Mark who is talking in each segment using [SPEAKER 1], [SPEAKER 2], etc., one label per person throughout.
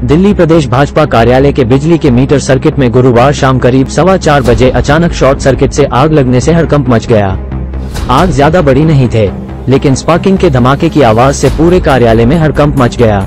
[SPEAKER 1] दिल्ली प्रदेश भाजपा कार्यालय के बिजली के मीटर सर्किट में गुरुवार शाम करीब 4:15 बजे अचानक शॉर्ट सर्किट से आग लगने से हड़कंप मच गया। आग ज्यादा बड़ी नहीं थे, लेकिन स्पार्किंग के धमाके की आवाज से पूरे कार्यालय में हड़कंप मच गया।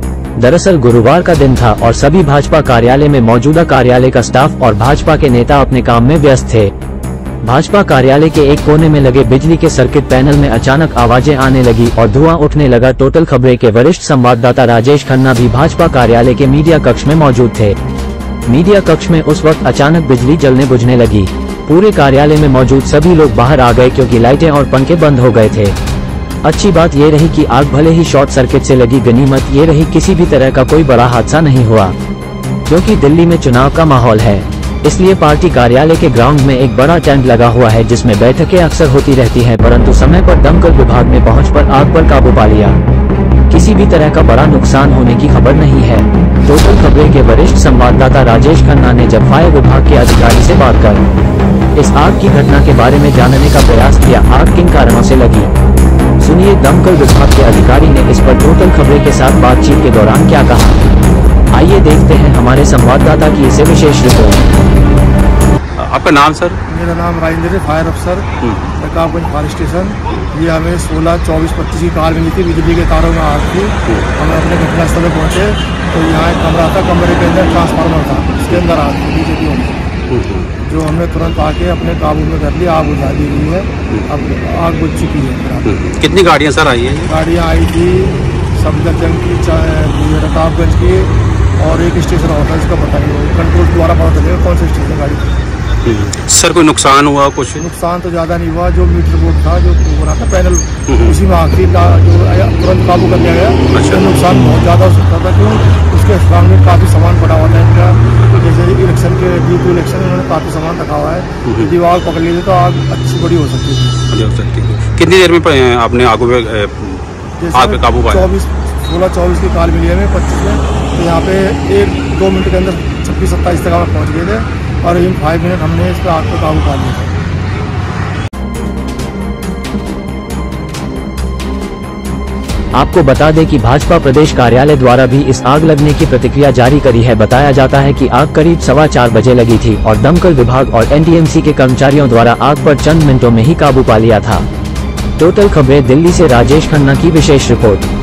[SPEAKER 1] दरअसल गुरुवार का दिन था और सभी भाजपा कार्यालय में मौजूदा कार्यालय का स्टाफ और भाजपा के नेता अपने काम में व्यस्त थे। भाजपा कार्यालय के एक कोने में लगे बिजली के सर्किट पैनल में अचानक आवाजें आने लगी और धुआं उठने लगा। टोटल खबरें के वरिष्ठ संवाददाता राजेश खन्ना भी भाजपा कार्यालय के मीडिया कक्ष में मौजूद थे। मीडिया कक्ष में उस वक्त अचानक बिजली जलने बुझने लगी। पूरे कार्यालय में मौजूद सभी लोग बाहर आ गए क्योंकि लाइटें और पंखे बंद हो गए थे। अच्छी बात ये रही कि आग भले ही शॉर्ट सर्किट से लगी, गनीमत ये रही किसी भी तरह का कोई बड़ा हादसा नहीं हुआ। क्योंकि दिल्ली में चुनाव का माहौल है, इसलिए पार्टी कार्यालय के ग्राउंड में एक बड़ा टेंट लगा हुआ है जिसमें बैठकें अक्सर होती रहती हैं, परंतु समय पर दमकल विभाग ने पहुंचकर आग पर काबू पा लिया। किसी भी तरह का बड़ा नुकसान होने की खबर नहीं है। टोटल खबरें के वरिष्ठ संवाददाता राजेश खन्ना ने जब फायर विभाग के अधिकारी से बात कर इस आग की घटना के बारे में जानने का प्रयास किया। आग किन कारणों से लगी, सुनिए दमकल विभाग के अधिकारी ने इस पर टोटल खबरें के साथ बातचीत के दौरान क्या कहा। आइए देखते हैं हमारे संवाददाता की इसे विशेष रिपोर्ट।
[SPEAKER 2] आपका नाम सर?
[SPEAKER 3] मेरा नाम राजेंद्र है, फायर अफसर प्रतापगंज फायर स्टेशन। ये हमें 16, 24, 25 की कार मिली थी, बिजली के तारों में आग थी। हम अपने घटनास्थल पर पहुंचे तो यहाँ एक कमरा था, कमरे के अंदर ट्रांसफार्मर था, उसके अंदर आग थी बीजेपी में, जो हमने तुरंत आके अपने काबू में कर लिया। आग बुझा दी गई है, अब आग बुझ चुकी है।
[SPEAKER 2] कितनी गाड़ियाँ सर आई है?
[SPEAKER 3] गाड़ियाँ आई थी सफदरजंग की, प्रतापगंज की और एक स्टेशन और था, इसका पता नहीं, कंट्रोल द्वारा पता चलेगा कौन सा स्टेशन गाड़ी थी।
[SPEAKER 2] सर कोई नुकसान हुआ? कुछ
[SPEAKER 3] नुकसान तो ज़्यादा नहीं हुआ। जो मीटर बोर्ड था, जो पूरा था पैनल, उसी में आखिरी जो तुरंत काबू कर लिया गया। अच्छा। नुकसान बहुत ज़्यादा हो सकता था, क्यों उसके सामने काफ़ी सामान पड़ा हुआ था इनका, जैसे इलेक्शन के D2 इलेक्शन में उन्होंने काफ़ी सामान रखा हुआ है। यदि आग पकड़ ली तो आग अच्छी बड़ी हो सकती थी।
[SPEAKER 2] कितनी देर में आपने आग पे काबू पाया?
[SPEAKER 3] 16-24 की कार मिली हमें, 25 में, तो यहाँ पे 1-2 मिनट के अंदर 26-27 तक पहुँच गए थे और इन 5 मिनट हमने इस पर आग पर काबू पा लिया।
[SPEAKER 1] आपको बता दें कि भाजपा प्रदेश कार्यालय द्वारा भी इस आग लगने की प्रतिक्रिया जारी करी है। बताया जाता है कि आग करीब 4:15 बजे लगी थी और दमकल विभाग और NTMC के कर्मचारियों द्वारा आग पर चंद मिनटों में ही काबू पा लिया था। टोटल खबरें दिल्ली से राजेश खन्ना की विशेष रिपोर्ट।